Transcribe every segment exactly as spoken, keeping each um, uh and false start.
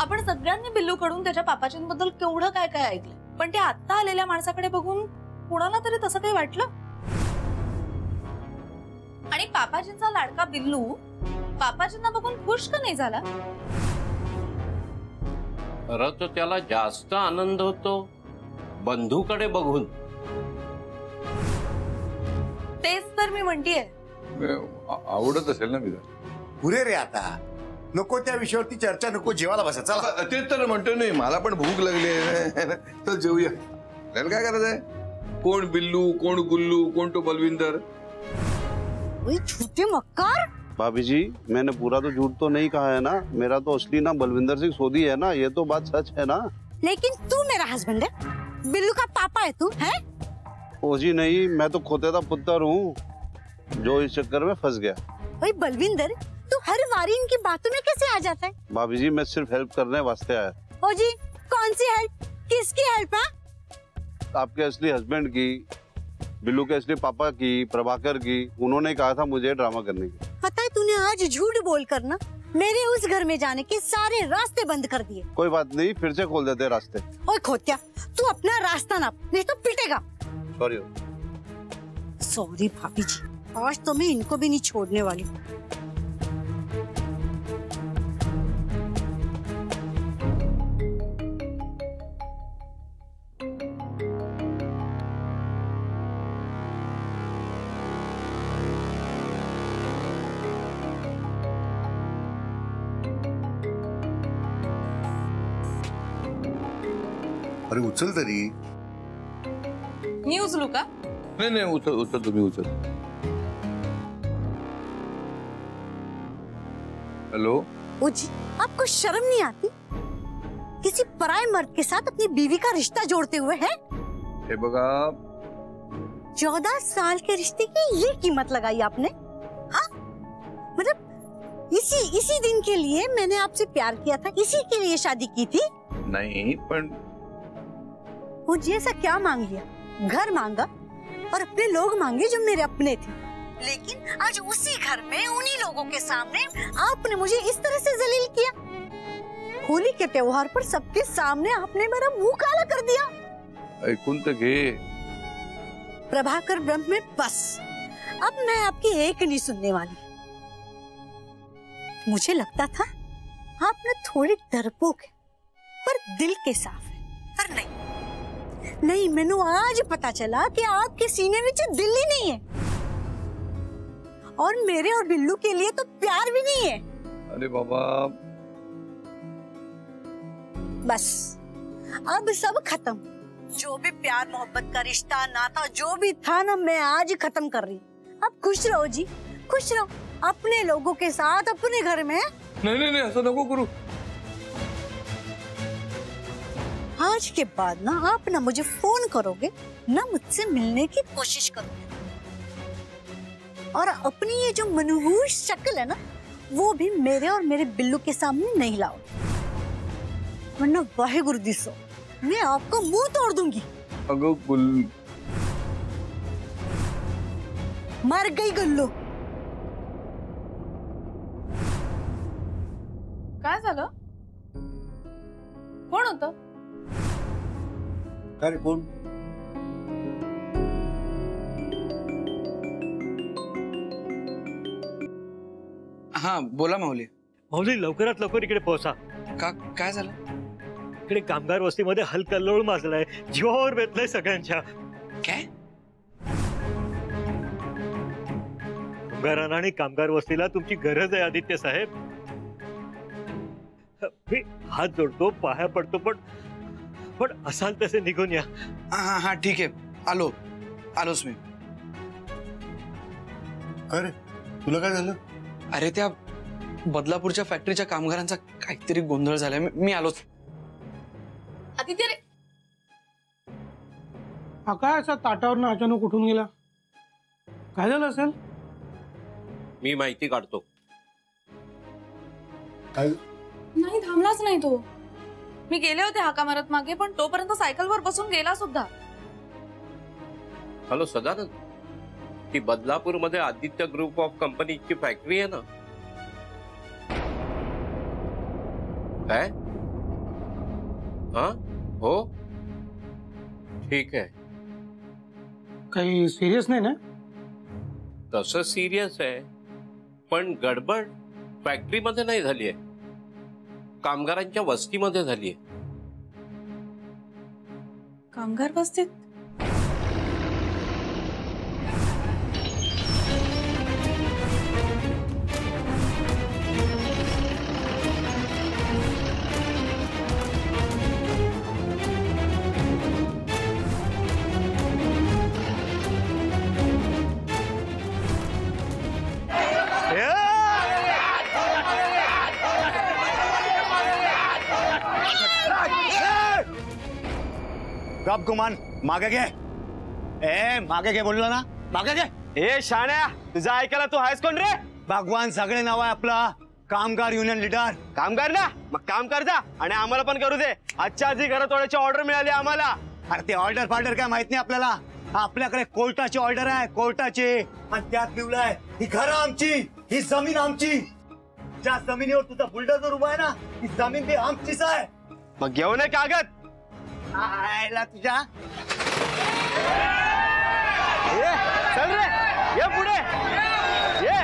आपण सगळ्यांनी बिल्लूकडून त्याच्या पापाजींबद्दल केवढं काय काय ऐकलंय, पण ते आता आलेल्या माणसाकडे बघून कुणाला तरी तसं काही वाटलं. आणि पापाजींचा लाडका बिल्लू पापाजींना बघून खुश का नाही झाला? खरं तर त्याला जास्त आनंद होतो बंधूकडे बघून. तेच तर मी म्हणतीये. आवडत असेल ना विधान. पुरे रे आता, नको त्या विषयावरती चर्चा नको, जेवायला बसा. चला. ते तर म्हणतो नाही, मला पण भूक लागली आहे. तर जेवूया. आपल्याला काय करायचंय? कोण बिल्लू, कोण गुल्लू, कोण तो बलविंदर. झूठे मक्कार. भाभी जी, मैंने पूरा तो झूठ तो नहीं कहा है ना. मेरा तो असली नाम बलविंदर सिंह सोधी है ना. ये तो बात सच है ना. लेकिन तू मेरा हस्बैंड है, बिल्लू का पापा है तू, है? ओ जी नहीं, मैं तो खोते का पुत्र हूँ जो इस चक्कर में फंस गया. भाई बलविंदर, तू हर बारी इनकी बातों में कैसे आ जाता है? भाभी जी, मैं सिर्फ हेल्प करने वास्ते आया. ओ जी, कौन सी हेल्प? किसकी हेल्प है? आपके असली हस्बैंड की, बिल्लू के असली पापा की, प्रभाकर की. उन्होंने कहा था मुझे ड्रामा करने की. पता है तूने आज झूठ बोलकर ना मेरे उस घर में जाने के सारे रास्ते बंद कर दिए. कोई बात नहीं, फिर से खोल देते रास्ते. ओए खोत्या, तू अपना रास्ता नाप, नहीं तो पिटेगा. सॉरी. सॉरी भाभी जी, आज तो मैं इनको भी नहीं छोड़ने वाली. अरे उचल तरी. मी उचलू का? नाही नाही, उचल उचल तुम्ही उचल. हेलो. ओ जी, आपको शर्म नहीं आती? किसी पराये मर्द के साथ अपनी बीवी का रिश्ता जोड़ते हुए है? हे बघा, चौदह साल के रिश्ते की ये कीमत लगाई आपने? हाँ, मतलब इसी इसी दिन के लिए मैंने आपसे प्यार किया था, इसी के लिए शादी की थी. नहीं पण वो जी ऐसा क्या मांग लिया? घर मांगा और अपने लोग मांगे जो मेरे अपने थे. लेकिन आज उसी घर में उन्हीं लोगों के सामने आपने मुझे इस तरह से जलील किया. होली के त्योहार पर सबके सामने आपने मेरा मुंह काला कर दिया. ऐकून तर घे. प्रभाकर ब्रह्म में बस अब मैं आपकी एक नहीं सुनने वाली. मुझे लगता था आप न थोड़ी डरपोक है पर दिल के साफ है, पर नहीं नहीं, मैंने आज पता चला कि आपके सीने में दिल ही नहीं है और मेरे और बिल्लू के लिए तो प्यार भी नहीं है. अरे बाबा, बस अब सब खत्म. जो भी प्यार मोहब्बत का रिश्ता नाता जो भी था ना, मैं आज खत्म कर रही. अब खुश रहो जी, खुश रहो अपने लोगों के साथ अपने घर में. नहीं नहीं नहीं, ऐसा नको करू. आज के बाद ना आप ना मुझे फोन करोगे ना मुझसे मिलने की कोशिश करोगे, और अपनी ये जो मनहूस शक्ल है ना वो भी मेरे और मेरे बिल्लू के सामने नहीं लाओगे, वरना वाहेगुरु दिसो मैं आपका मुंह तोड़ दूंगी. अगं गुल, मर गई गुल्लू. काय झालं? कोण होतं? अरे कोण? हाँ बोला माऊली. माऊली, लवकरात लवकर इकडे पोहोचा. का काय झालं? इकडे कामगार वस्तीमध्ये हलकल्लोळ माजलाय, जीवावर बेतलाय सगळ्यांच्या. काय? कामगारांना आणि कामगार वस्तीला तुमची गरज आहे आदित्य साहेब. मी हात जोडतो, पाया पडतो, पण पण असाल तसे निघून या. हाँ हाँ ठीक है, आलो आलोच मी. अरे तुला काय झालं? अरे त्या बदलापूरच्या फॅक्टरीच्या कामगारांचा काहीतरी गोंधळ झालाय. मी आलोच. आदित्य रे, हा काय असा ताटावर अचानक उठून गेला? काय झालं असेल? मी माहिती काढतो. काय? नाही, थांबलाच नाही तो. मी गेले होते हाका मारत मागे, पण तोपर्यंत सायकलवर बसून गेला सुद्धा. हॅलो सदानंद, ती बदलापूर मध्ये आदित्य ग्रुप ऑफ कंपनीची फॅक्टरी आहे ना? काय हा हो ठीक आहे. काही सिरियस नाही ना? तसं सिरियस आहे, पण गडबड फॅक्टरीमध्ये नाही झाली आहे, कामगारांच्या वस्तीमध्ये झाली आहे. कामगार वस्तीत? गप गुमान मागे घे. ए मागे घे बोललो ना, मागे घे. ए शाण्या, तुझा ऐकायला तू आहेस कोण रे? भगवान सगळे नाव आहे आपला कामगार युनियन लीडर. कामगार ना, मग काम कर जा आणि आम्हाला पण करू दे. आजच्या आधी घरात तोडायची ऑर्डर मिळाली आम्हाला. अरे ते ऑर्डर फार्डर काय माहित नाही आपल्याला. आपल्याकडे कोर्टाची ऑर्डर आहे, कोर्टाची. आणि त्यात लिहिलंय ही घरं आमची, ही जमीन आमची. ज्या जमिनीवर तुझा बुलडोझर उभा आहे ना, ही जमीन बी आमचीच आहे. मग घेऊन ये कागद. आयला तुझ्या ये, चल रे, ये पुढे ये.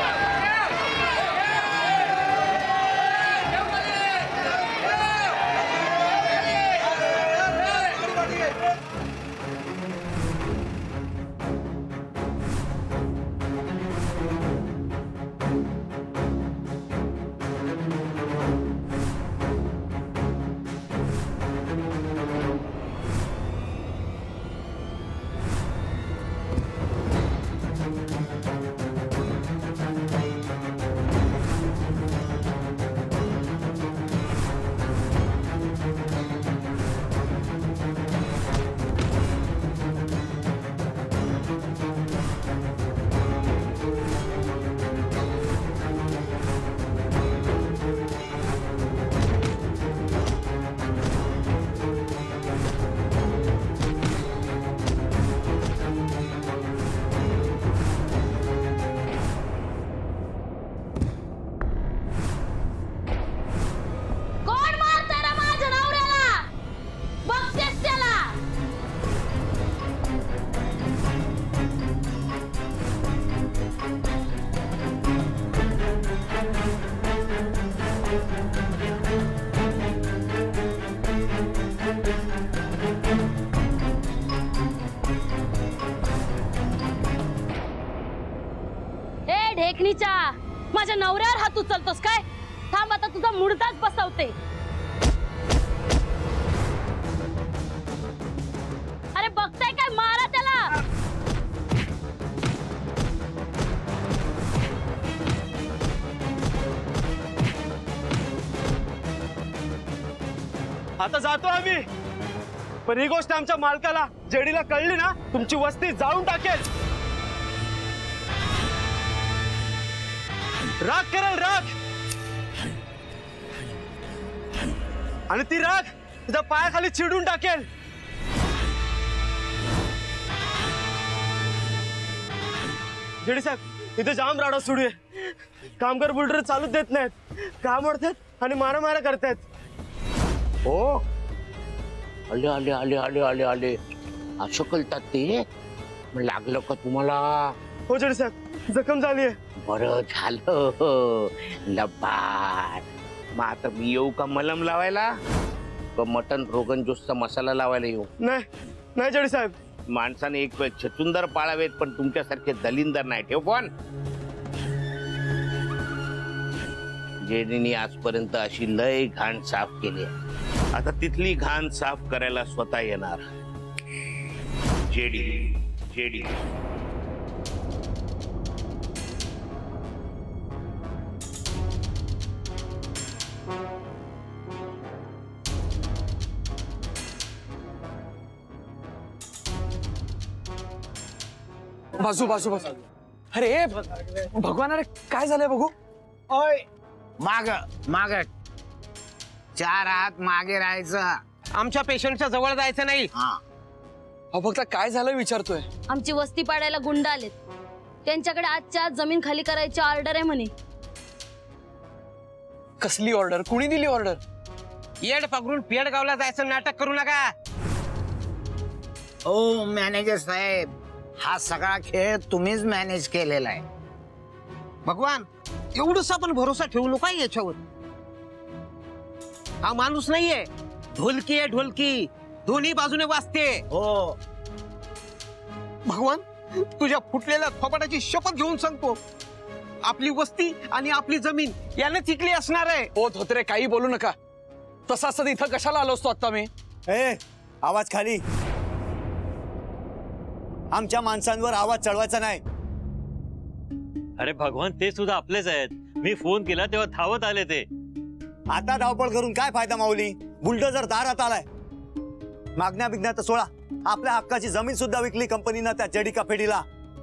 ढेकणीच्या माझ्या नवऱ्यावर हात उचलतोस काय? थांब आता तुझा मुडदाच बसवते. अरे बघताय काय, मारा त्याला. आता जातो आम्ही, पण ही गोष्ट आमच्या मालकाला जेडीला कळली ना, तुमची वस्ती जाळून टाकेल. राख करेल राख, आणि ती राख तुझ्या पायाखाली चिडून टाकेल. जेडी साहेब, इथे जाम राडा सुरू आहे. कामगार बुलडर चालूच देत नाहीत, काम ओढतात आणि मारा मारा करतात. हो आले आले आले आले आले आले असं कळतात ते. लागलं का तुम्हाला? हो जेडी साहेब, जखम झालीये. बरं झालं लबाड. मग आता मी येऊ का मलम लावायला, का मटन रोगन जोशचा मसाला लावायला येऊ? नाही नाही जेडी साहेब, माणसाने एक वेळ छचुंदर पाळावेत, पण तुमच्यासारखे दलिंदर नाही. ठेव फोन. जेडीने आजपर्यंत अशी लय घाण साफ केली, आता तिथली घाण साफ करायला स्वतः येणार. जेडी जेडी बाजू बाजू बाजू. अरे भगवान, अरे काय झालंय बघू. ओय माग माग चार हात मागे राहायचं. आमच्या पेशंटच्या जवळ जायचं नाही. हा फक्त काय झालं विचारतोय. आमची वस्ती पाडायला गुंड आलेत, त्यांच्याकडे आजच्या आज जमीन खाली करायची ऑर्डर आहे म्हणे. कसली ऑर्डर? कुणी दिली ऑर्डर? येड पकडून पेडगावला जायचं नाटक करू नका. ओ मॅनेजर साहेब, हा सगळा खेळ तुम्हीच मॅनेज केलेला आहे. भगवान, एवढंच आपण भरोसा ठेवू नका याच्यावर. हा माणूस नाहीये, ढोलकी आहे ढोलकी, दोन्ही बाजूने वाजते. हो भगवान, तुझ्या फुटलेल्या थोपाटाची शपथ घेऊन सांगतो, आपली वस्ती आणि आपली जमीन याने तिकली असणार आहे. ओ धोत्रे, काही बोलू नका. तसा असं इथं कशाला आलो असतो आता मी? ए, आवाज खाली. आमच्या माणसांवर आवाज चढवायचा नाही. अरे भगवान, ते सुद्धा आपलेच आहेत. मी फोन केला तेव्हा धावत आले ते. आता धावपळ करून काय फायदा माऊली? बुलडोजर दारात आलाय. मागण्या बिगण्या तर सोळा, आपल्या हक्काची जमीन सुद्धा विकली कंपनीनं त्या जडिका फेडीला.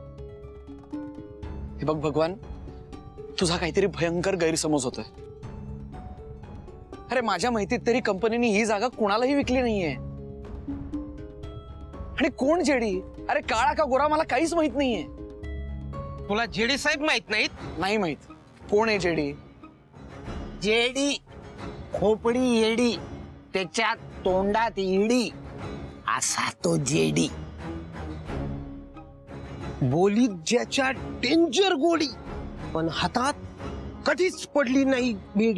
हे बघ भगवान, तुझा काहीतरी भयंकर गैरसमज होतोय. अरे माझ्या माहितीत तरी कंपनीने ही जागा कोणालाही विकली नाहीये. आणि कोण जेडी? अरे काळा का गोरा मला काहीच माहित नाहीये. तुला जेडी साहेब माहित नाहीत? नाही माहित. कोण आहे जेडी? जेडी खोपडी येडी, त्याच्यात तोंडात इडी, असा तो जेडी. बोलीत ज्याच्या डेंजर गोडी, पण हातात कधीच पडली नाही बेडी,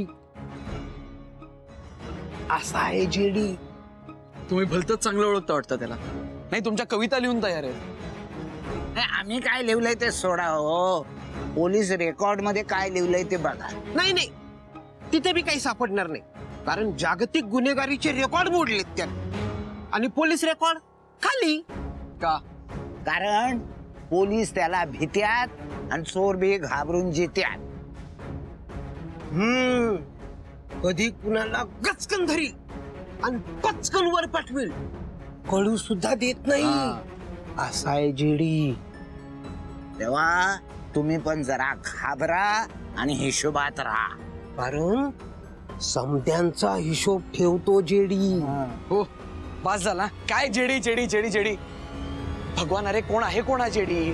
असा आहे जेडी. तुम्ही भलतच चांगलं ओळखता वाटतं त्याला. नाही, तुमच्या कविता लिहून तयार आहेत. आम्ही काय लिहिलंय ते सोडा हो. पोलीस रेकॉर्ड मध्ये काय लिहिलंय ते बघा. नाही नाही, तिथे बी काही सापडणार नाही, कारण जागतिक गुन्हेगारीचे रेकॉर्ड मोडलेत त्याने, आणि पोलीस रेकॉर्ड खाली. का? कारण पोलीस त्याला भीत्यात आणि चोर बी घाबरून जित्यात. हम्म कधी कुणाला गचकन धरी आणि पचकन वर पाठवेल, कळू सुद्धा देत नाही, असा आहे जेडी. तेव्हा तुम्ही पण जरा घाबरा आणि हिशोबात राहा, कारण समद्यांचा हिशोब ठेवतो जेडी. हो, बस झाला. काय जेडी जेडी जेडी जेडी? भगवान, अरे कोण आहे कोण हा जेडी?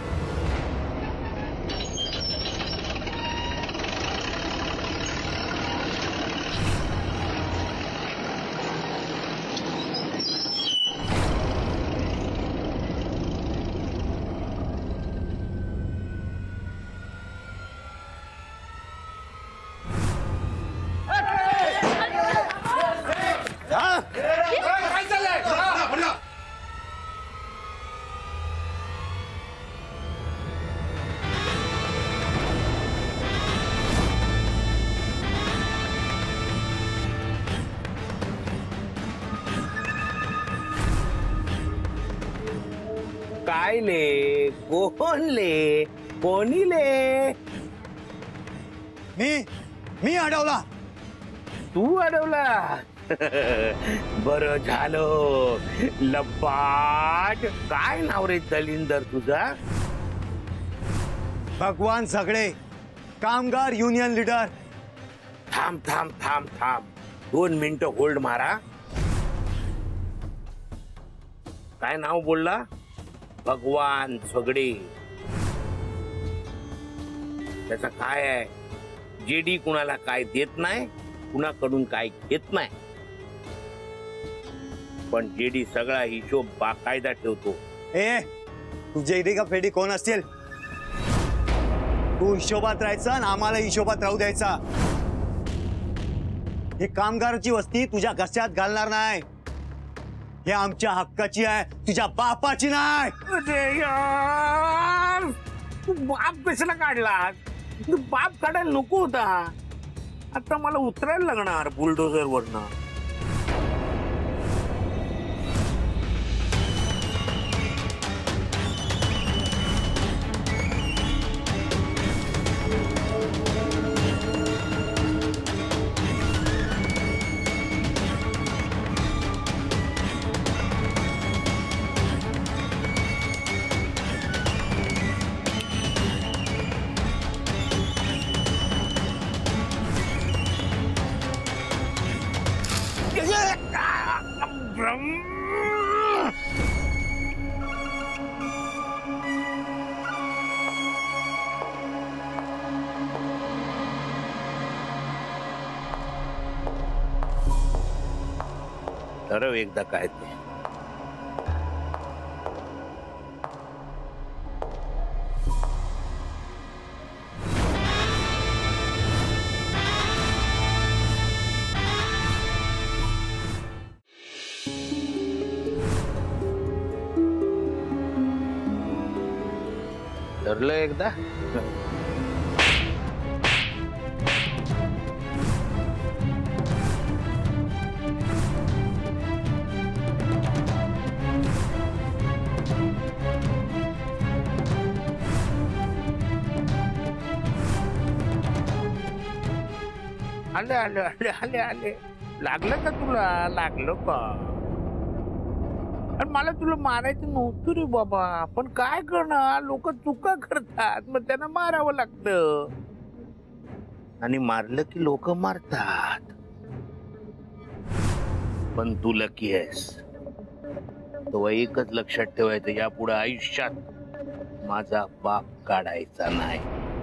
काय ले, कोण ले, कोणी ले? मी मी अडवला. तू अडवला? बर झालं. लबाड. काय नाव रे दलिंदर तुझा? भगवान झगडे, कामगार युनियन लीडर. थांब थांब थांब थांब, दोन मिनिटं होल्ड मारा. काय नाव बोलला? भगवान झगडे. त्याचा काय आहे? जेडी कुणाला काय देत नाही, कुणाकडून काय घेत नाही, पण जेडी सगळा हिशोब बाकायदा ठेवतो. ए, तू जेडी का फेडी कोण असतील? तू हिशोबात राहायचा आणि आम्हाला हिशोबात राहू द्यायचा. ही कामगाराची वस्ती तुझ्या घशात घालणार नाही. हे आमच्या हक्काची आहे, तुझ्या बापाची नाही. अरे यार, तू बाप कशाला काढला? तू बाप काढायला नको होता. आता मला उतरायला लागणार बुलडोझर वरनं. ठरव एकदा काय ते. ठरलं एकदा. आले आले आले आले आले लागलं का तुला? लागलं का? आणि मला तुला मारायचं नव्हतं रे बाबा, पण काय करणार, लोक चुका करतात, मग त्यांना मारावं लागतं. आणि मारलं की लोक मारतात. पण तू लकी आहेस. तो एकच लक्षात ठेवायचं, यापुढे आयुष्यात माझा बाप काढायचा नाही.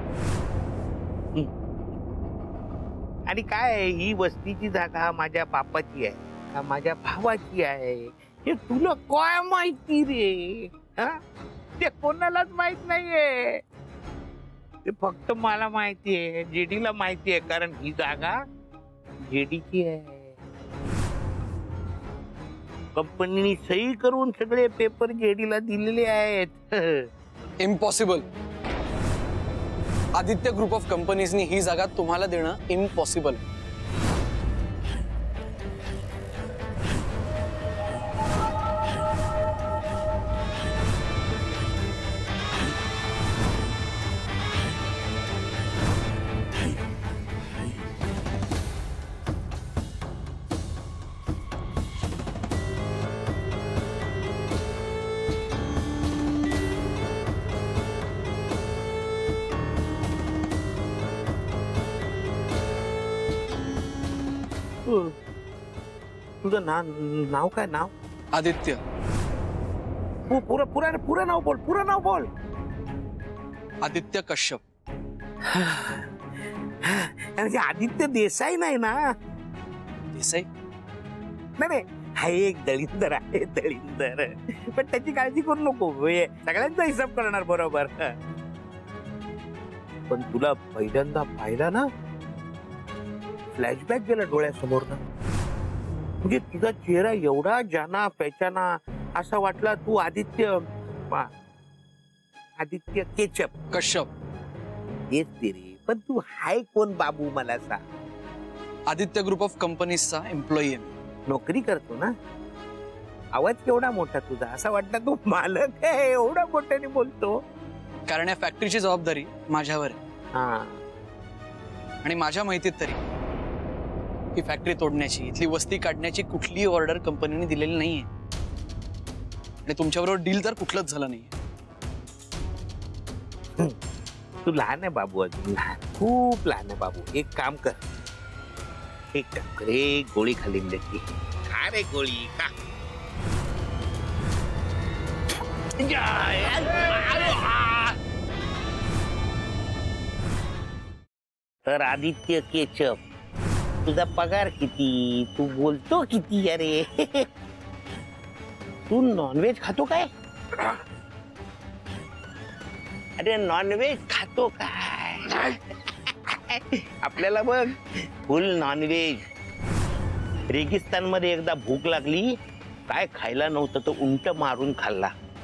आणि काय, ही वस्तीची जागा माझ्या बापाची आहे का माझ्या भावाची आहे हे तुला काय माहिती रे? ते कोणालाच माहित नाहीये. ते फक्त मला माहितीये, जेडीला माहितीये, कारण ही जागा जेडीची आहे. कंपनीने सही करून सगळे पेपर जेडीला दिलेले आहेत. इम्पॉसिबल. आदित्य ग्रुप ऑफ कंपनीजनी ही जागा तुम्हाला देणं इम्पॉसिबल. तुझं ना नाव काय? नाव आदित्य. पुरा पुरा पुरा नाव बोल, पुरा नाव बोल. आदित्य कश्यप. आदित्य देसाई नाही ना? देसाई नाही नाही, हा एक दळिंदर आहे, दळिंदर. पण त्याची काळजी करू नको, सगळ्यांचा हिसाब करणार बरोबर. पण तुला पहिल्यांदा पाहिला ना, फ्लॅशबॅक गेला डोळ्यासमोर ना. म्हणजे तुझा चेहरा एवढा जाना पहचाना असा वाटला, तू आदित्य आदित्य केचप कश्यप. हेच ते रे. पण तू हाय कोण बाबू मला सांग? आदित्य ग्रुप ऑफ कंपनीजचा एम्प्लॉई आहे. नोकरी करतो ना. आवाज केवढा मोठा तुझा, असा वाटला तू मालक आहे, एवढा मोठ्याने बोलतो. कारण या फॅक्टरीची जबाबदारी माझ्यावर आहे. हा. आणि माझ्या माहितीत तरी ही फॅक्टरी तोडण्याची, इथली वस्ती काढण्याची कुठलीही ऑर्डर कंपनीने दिलेली नाहीये. आणि तुमच्याबरोबर डील तर कुठलंच झालं नाहीये. तू लहान आहे बाबू, अजून लहान, खूप लहान आहे बाबू. एक काम कर, एक काम कर, एक गोळी खाली देते. खा रे गोळी, खा. तर आदित्य केचप, तुझा पगार किती? तू बोलतो किती? अरे तू नॉनव्हेज खातो काय? अरे नॉनव्हेज खातो काय? आपल्याला बघ फुल नॉनव्हेज. रेगिस्तान मध्ये एकदा भूक लागली, काय खायला नव्हतं तर उंट मारून खाल्ला.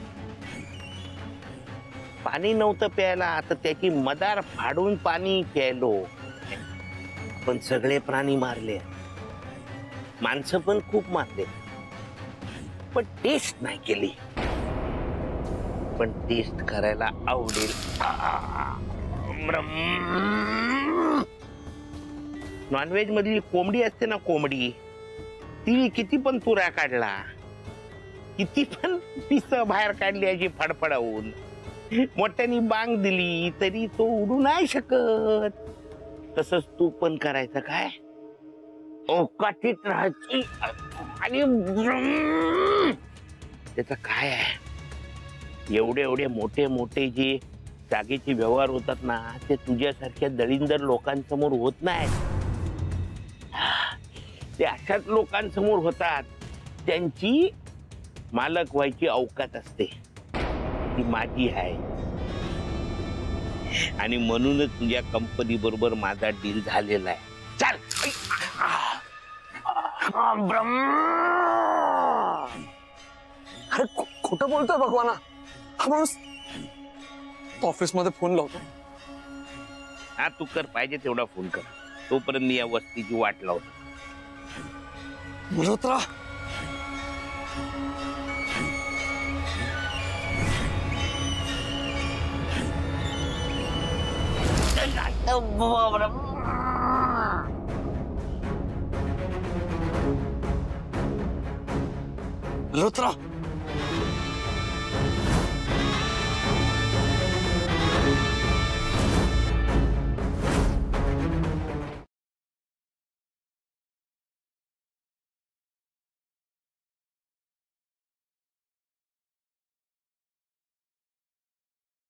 पाणी नव्हतं प्यायला तर त्याची मदार फाडून पाणी प्यायलो. पण सगळे प्राणी मारले, माणसं पण खूप मारले, पण टेस्ट नाही केली. पण टेस्ट करायला आवडेल. नॉनव्हेज मधली कोंबडी असते ना, कोंबडी, ती किती पण तुरा काढला, किती पण पिस बाहेर काढली अशी फडफडावून, मोठ्यानी बांग दिली तरी तो उडू नाही शकत. तसंच तू पण करायचं काय, अवकाशीत राहायची. आणि त्याचं काय आहे, एवढे एवढे मोठे मोठे जे जागेचे व्यवहार होतात ना, ते तुझ्यासारख्या दळिंदर लोकांसमोर होत नाही. ते अशाच लोकांसमोर होतात त्यांची मालक व्हायची अवकात असते ती माझी आहे आणि म्हणूनच तुझ्या कंपनी बरोबर माझा डील झालेला आहे. चल अरे खोटं बोलतोय भगवाना. हा माणूस ऑफिस मध्ये फोन लावतो. हा तू कर, पाहिजे तेवढा फोन कर, तोपर्यंत मी या वस्तीची वाट लावतो. मल्होत्रा मल्होत्रा